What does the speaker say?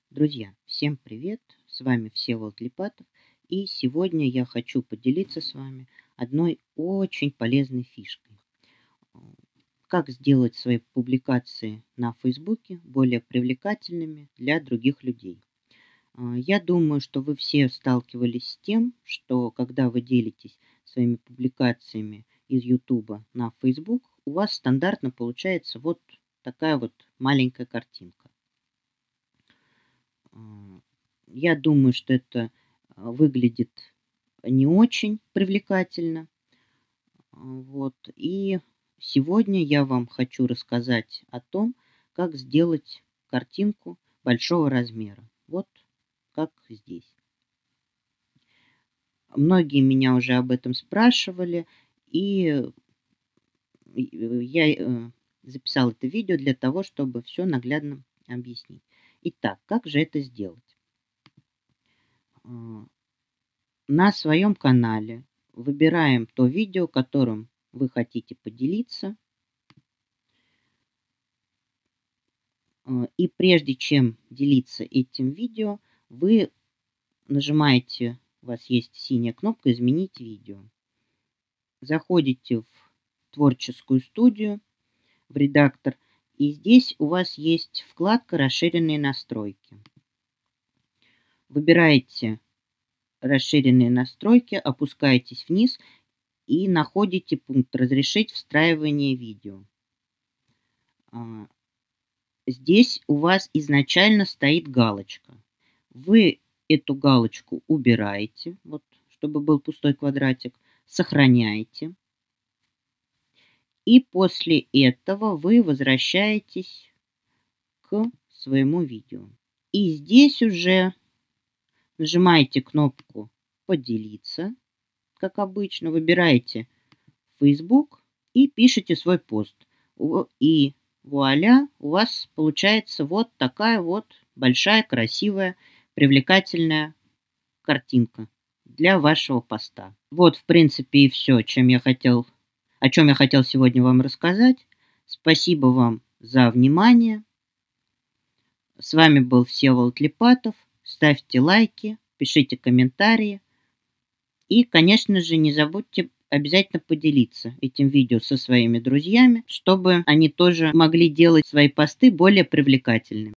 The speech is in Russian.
Друзья, всем привет! С вами Всеволод Липатов, и сегодня я хочу поделиться с вами одной очень полезной фишкой. А, Как сделать свои публикации на Фейсбуке более привлекательными для других людей. Я думаю, что вы все сталкивались с тем, что когда вы делитесь своими публикациями из Ютуба на Фейсбук, у вас стандартно получается вот такая вот маленькая картинка. А, Я думаю, что это выглядит не очень привлекательно. Вот. И сегодня я вам хочу рассказать о том, как сделать картинку большого размера. Вот как здесь. Многие меня уже об этом спрашивали, и я записал это видео для того, чтобы все наглядно объяснить. Итак, как же это сделать? А, На своем канале выбираем то видео, которым вы хотите поделиться. И прежде чем делиться этим видео, вы нажимаете, у вас есть синяя кнопка «Изменить видео». Заходите в творческую студию, в редактор, и здесь у вас есть вкладка «Расширенные настройки». Выбираете «Расширенные настройки», опускаетесь вниз и находите пункт «Разрешить встраивание видео». Здесь у вас изначально стоит галочка. Вы эту галочку убираете, вот, чтобы был пустой квадратик, сохраняете. И после этого вы возвращаетесь к своему видео. И здесь уже нажимаете кнопку «Поделиться», как обычно, выбираете Facebook и пишите свой пост. И вуаля, у вас получается вот такая вот большая, красивая, привлекательная картинка для вашего поста. Вот, в принципе, и все, о чем я хотел сегодня вам рассказать. Спасибо вам за внимание. С вами был Всеволод Липатов. Ставьте лайки, пишите комментарии. И, конечно же, не забудьте обязательно поделиться этим видео со своими друзьями, чтобы они тоже могли делать свои посты более привлекательными.